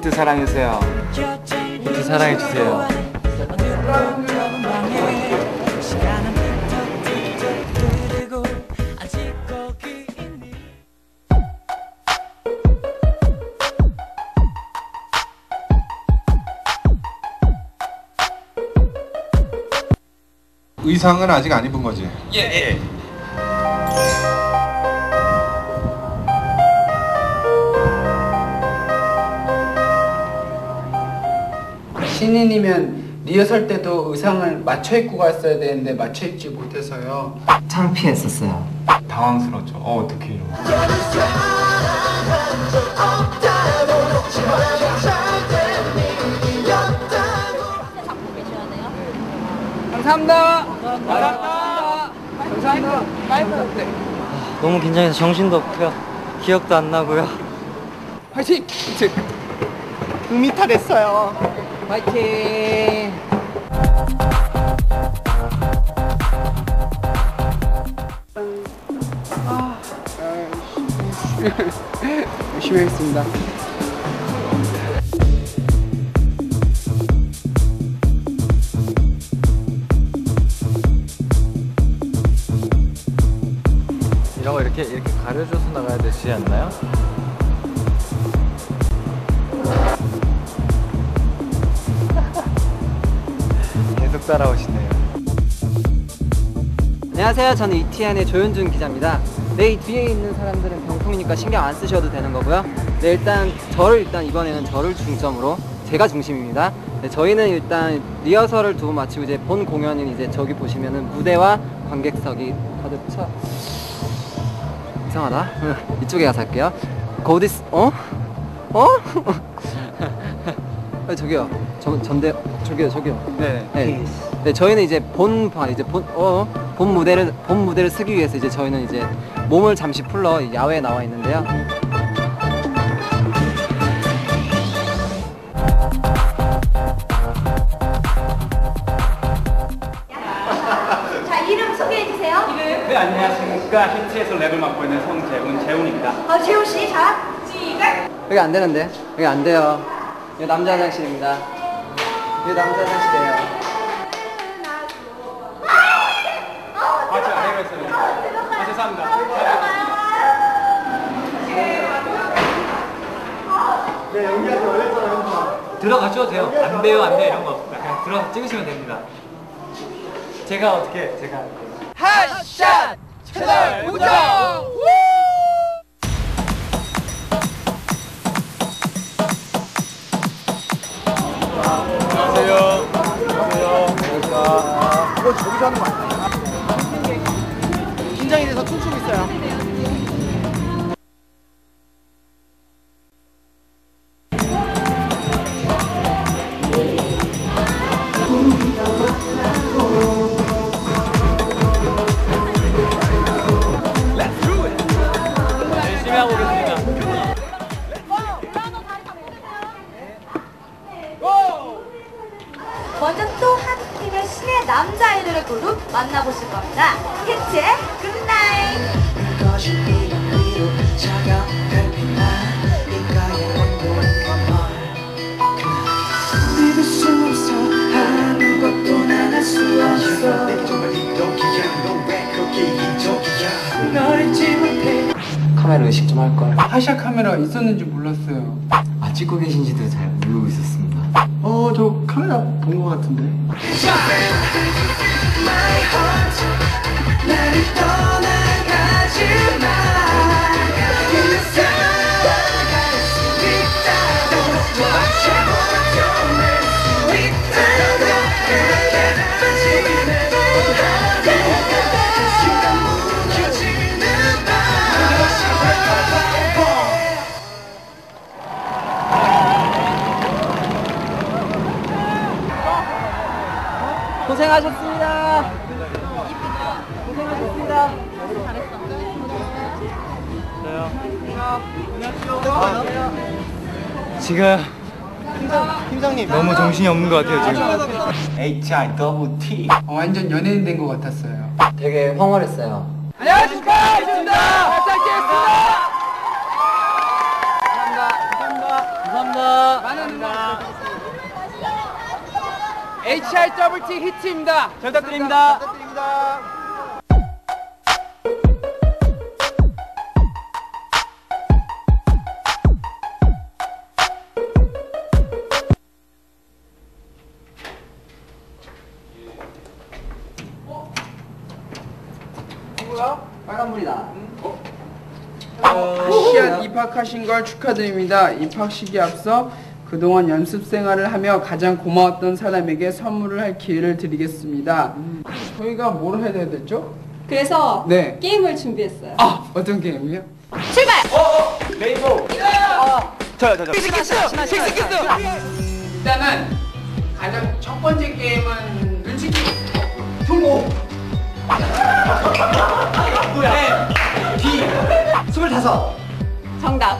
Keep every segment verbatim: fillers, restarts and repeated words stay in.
히트 사랑해주세요. 히트 사랑해주세요. 의상은 아직 안 입은 거지? 예, 예. 신인이면 리허설 때도 의상을 맞춰 입고 갔어야 되는데 맞춰 입지 못해서요. 창피했었어요. 당황스럽죠. 어, 어떻게 이러고. 감사합니다. 감사합니다. 감사합니다. 감사합니다. 너무 긴장해서 정신도 없고요. 기억도 안 나고요. 화이팅! 음이탈했어요. 화이팅! 아, 열심히 하겠습니다. 이런 거 이렇게 이렇게 가려줘서 나가야 되지 않나요? 계속 따라오시네요. 안녕하세요. 저는 이티엔의 조현준 기자입니다. 네, 이 뒤에 있는 사람들은 병풍이니까 신경 안 쓰셔도 되는 거고요. 네, 일단 저를 일단 이번에는 저를 중점으로 제가 중심입니다. 네, 저희는 일단 리허설을 두고 마치고 이제 본 공연은 이제 저기 보시면은 무대와 관객석이 다들 차 이상하다. 이쪽에 가서 할게요. 거디스 어? 어? 아, 저기요. 저 전대 저기요 저기요. 네. 네. 네, 저희는 이제 본 바 이제 본 어, 본 무대를 본 무대를 쓰기 위해서 이제 저희는 이제 몸을 잠시 풀러 야외에 나와 있는데요. 자, 이름 소개해 주세요. 이름. 네, 안녕하십니까. 히트에서 랩을 맡고 있는 손재훈, 재훈입니다. 어, 재훈 씨, 자, 시작. 여기 안 되는데? 여기 안 돼요. 여기 남자 화장실입니다. 여기 남자 화장실이에요. 아, 제가 내가 했어요. 아, 죄송합니다. 네, 연기하지 말랬잖아. 들어가셔도 돼요. 안 돼요, 안 돼요 이런 거 없습니다. 그냥 들어가 찍으시면 됩니다. 제가 어떻게 제가 핫샷 채널 고정! 안녕하세요. 안녕하세요. 이거 저기서 하는 거 아니에요? 긴장이 돼서 춤추고 있어요. 열심히 하고 계십니다. 먼저 또 한 팀의 신의 남자 아이돌의 그룹 만나보실 겁니다. 히트의 굿나잇. 카메라 의식 좀 할 걸. 하샤 카메라 있었는지 몰랐어요. 아, 찍고 계신지도 잘 모르고 있었습니다. 어, 저 카메라 본 거 같은데. 고생하셨습니다. 고생하셨습니다. 지금 팀장님. 너무 정신이 없는 것 같아요 지금. 에이치 아이 더블유 티. 어, 완전 연예인 된 것 같았어요. 되게 황홀했어요. 안녕하십니까, 이준입니다. 잘 찍겠습니다. 감사합니다. 감사합니다. 감사합니다. 많은 에이치알 더블 T 히트입니다. 잘 부탁드립니다. 빨간불이다. 아시안 입학하신 걸 축하드립니다. 입학식에 앞서 그동안 연습 생활을 하며 가장 고마웠던 사람에게 선물을 할 기회를 드리겠습니다. 저희가 뭘 해야 됐죠? 그래서 네. 게임을 준비했어요. 아, 어떤 게임이요? 출발! 레인보우. 저요 저요. 일단은 가장 첫 번째 게임은 눈치기 통고. 뭐야? D. 스물다섯. 정답.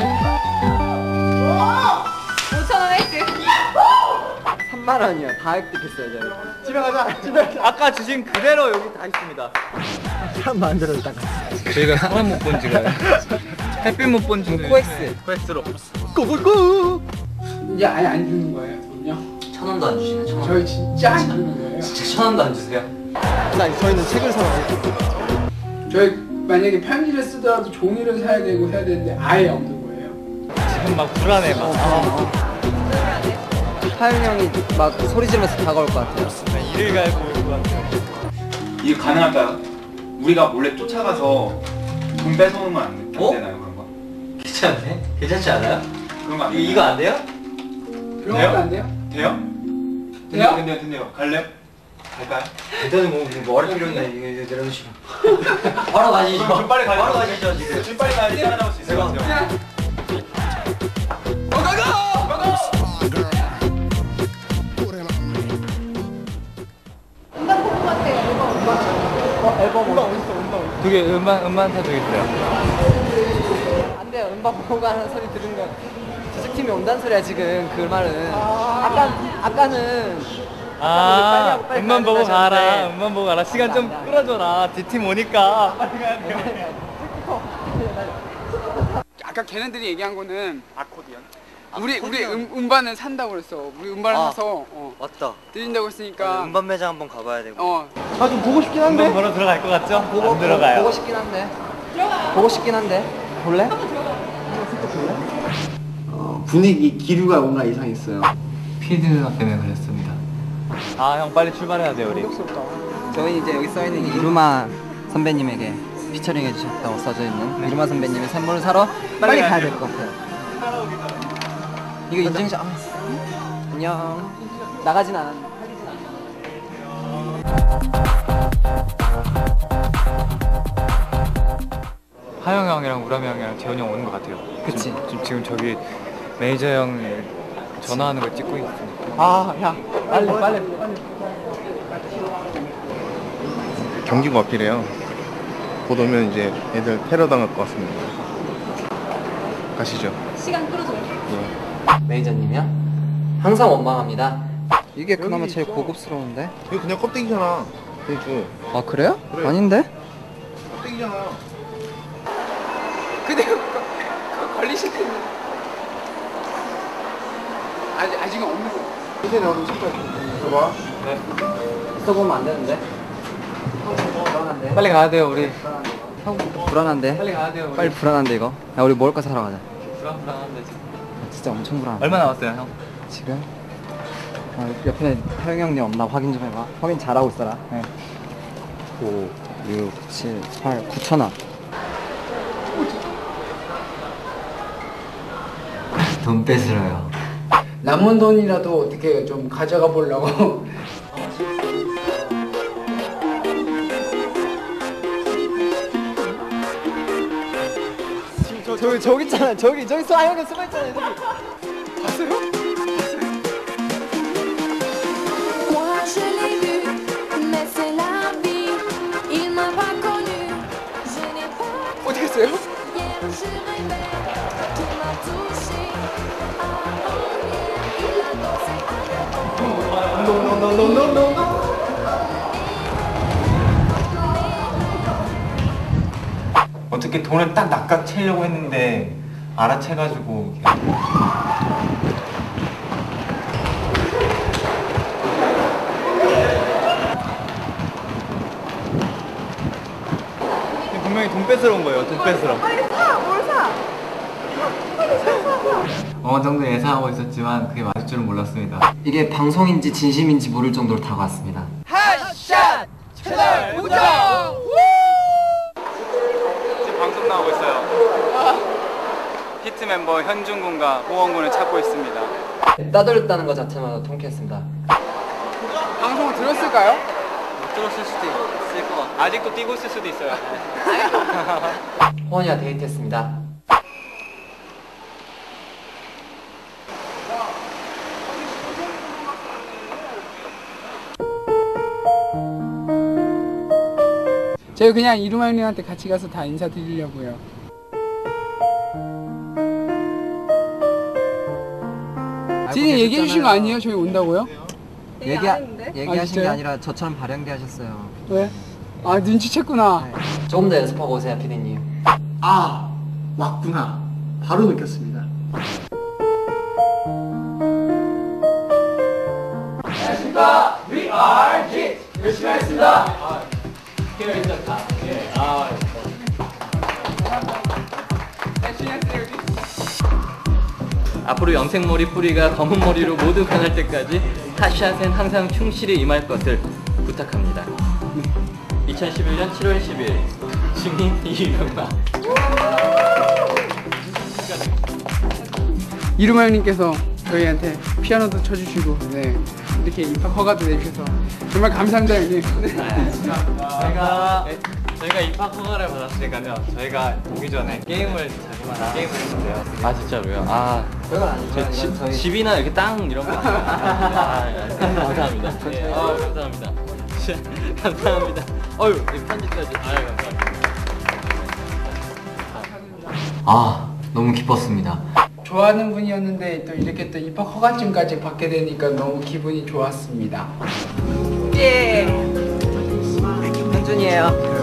오천 원 획득. 삼만 원이요. 다 획득했어요, 저희. 집에 가자. 집에 가자. 아까 주신 그대로 여기 다 있습니다. 사람 만들었다가. 저희가 사람 못 본 지가 햇빛 못 본 지는 코엑스. 코엑스로. 고고고. 이제 아예 안 주는 거예요, 돈요? 천 원도 안 주시네, 천 원. 저희 진짜 안 주는 거예요. 진짜 천 원도 안 주세요. 나 저희는 책을 사러 저희 만약에 편지를 쓰더라도 종이를 사야 되고 해야 되는데 아예 없는 거예요. 지금 막 불안해 막. 하윤 형이 막 소리 지르면서 다가올 것 같아요. 이를 갈고 올 것 같아요. 이게 가능할까요? 우리가 몰래 쫓아가서 돈 뺏어오는 건 안 어? 되나요? 그런 거? 괜찮네? 괜찮지 않아요? 그런 거 안 이거, 돼요? 이거 안 돼요? 그런 돼요? 것도 안 돼요? 돼요? 돼요? 된대요, 된대요, 된대요. 갈래요? 갈까요? 일단은 뭐, 뭐 어릴 필요 없네. 이거, 이거 내려놓으시고. 바로 가시죠. 그럼 좀 빨리 가죠. 바로 가시죠, 지금. 좀 빨리 가야지 따라잡을 수 있을 것 같아요. 두개 음반 음반 사주겠어요. 안 돼요. 음반 보고 하는 소리 들은 거. 제작팀이 온다는 소리야, 지금. 그 말은. 아까, 아까는. 빨리 아, 하고 빨리 음반 보고 가야 가라. 되는데. 음반 보고 가라. 시간 좀 끌어줘라. D팀 오니까. 빨리 가야 돼. 아까 걔네들이 얘기한 거는 아코디언. 우리 우리 음, 음반을 산다고 그랬어. 우리 음반을 아. 사서 어, 맞다. 드린다고 했으니까. 음반 매장 한번 가봐야 되고. 어. 아 좀 보고 싶긴 한데. 음반 보러 들어갈 것 같죠? 보고, 안 들어가요. 보고 싶긴 한데. 보고 싶긴 한데. 볼래? 어, 분위기 기류가 뭔가 이상했어요. 피드 때문에 그랬습니다. 아, 형 빨리 출발해야 돼, 우리. 저희 이제 여기 써있는 이루마 선배님에게 피처링 해주셨다고 써져 있는 이루마 선배님의 선물을 사러 빨리 가야 될 것 같아요. 이거 인증샷. 아, 안녕. 나가진 않았는데. 하영 형이랑 우람이 형이랑 재현이 형 오는 것 같아요. 그치. 지금, 지금, 지금 저기 매니저 형 전화하는 거 찍고 있습니다. 아, 야, 빨리 빨리 빨리. 경기가 어필해요. 곧 오면 이제 애들 테러 당할 것 같습니다. 가시죠. 시간 끌어줘요. 매니저님이요? 항상 원망합니다. 이게 그나마 제일 고급스러운데? 이거 그냥 껍데기잖아. 대주. 아 그래요? 그래. 아닌데? 껍데기잖아. 근데 그거, 그거 걸리실 텐데. 아직 아직은 없는 거. 이제 나오는 색깔 봐봐. 써보면 안 되는데? 불안한데? 빨리 가야 돼요, 우리. 형 불안한데? 빨리 가야 돼요, 우리. 빨리 불안한데 이거? 야 우리 먹을 거 사러 가자. 불안불안한데 지금. 진짜 엄청 불안. 얼마 남았어요, 형? 지금? 아, 옆에 하영 형님 없나 확인 좀 해봐. 확인 잘하고 있어라. 네. 오, 육, 칠, 팔, 구천 원. 돈 뺏으러요. 남은 돈이라도 어떻게 좀 가져가 보려고. 저, 저기 저기 있잖아. 저기 저기 서 하영 형 숨어 있잖아요. 저기. Moi je l'ai vu, mais c'est la vie. Il m'a pas connu, je n'ai pas 어떻게 했어요? hier, je rêvais, tout m'a touché. Avant-hier, il a dansé 어떻게 돈을 딱 낚아채려고 했는데 알아채가지고 이렇게. 뺏으러 온 거예요. 돈 뺏으러. 빨리 사! 뭘 사? 빨리 사, 사, 사. 어느 정도 예상하고 있었지만 그게 맞을 줄은 몰랐습니다. 이게 방송인지 진심인지 모를 정도로 다가왔습니다. 핫샷 채널 고정! 지금 방송 나오고 있어요. 히트 멤버 현중 군과 호원 군을 찾고 있습니다. 따돌렸다는 것 자체마다 통쾌했습니다. 방송 들었을까요? 못 들었을 수도 있을 것 같아요. 아직도 뛰고 있을 수도 있어요. 호원이와 데이트했습니다. 저희 그냥 이루마 형님한테 같이 가서 다 인사드리려고요. 진이 얘기해 주신 거 아니에요? 저희 온다고요? 얘기 얘기하신 게 진짜요? 아니라 저처럼 발연기 하셨어요. 왜? 아 눈치챘구나. 네. 조금 더 연습하고 오세요, 피디님. 아 왔구나. 바로 느꼈습니다. 안녕하십니까. We are G. 열심히 하겠습니다. 앞으로 영생머리 뿌리가 검은 머리로 모두 변할 때까지 핫샷엔 항상 충실히 임할 것을 부탁합니다. 이천십일 년 칠월 십일 증인 이명박. 이루마 형님께서 저희한테 피아노도 쳐주시고 네 이렇게 입학 허가도 내주셔서 정말 감사합니다 형님. 저희가 저희가 입학 허가를 받았으니까요. 저희가 오기 전에 게임을 자기만 게임을 했는데요. 아 진짜로요? 아 별건 아니죠. 집, 이건 저희 집이나 이렇게 땅 이런 거. 아, 아, 아, 감사합니다. 네, 아, 감사합니다. 감사합니다. 어유 편지까지. 아 감사합니다. 아 너무 기뻤습니다. 좋아하는 분이었는데 또 이렇게 또 입학 허가증까지 받게 되니까 너무 기분이 좋았습니다. 예. 현준이에요.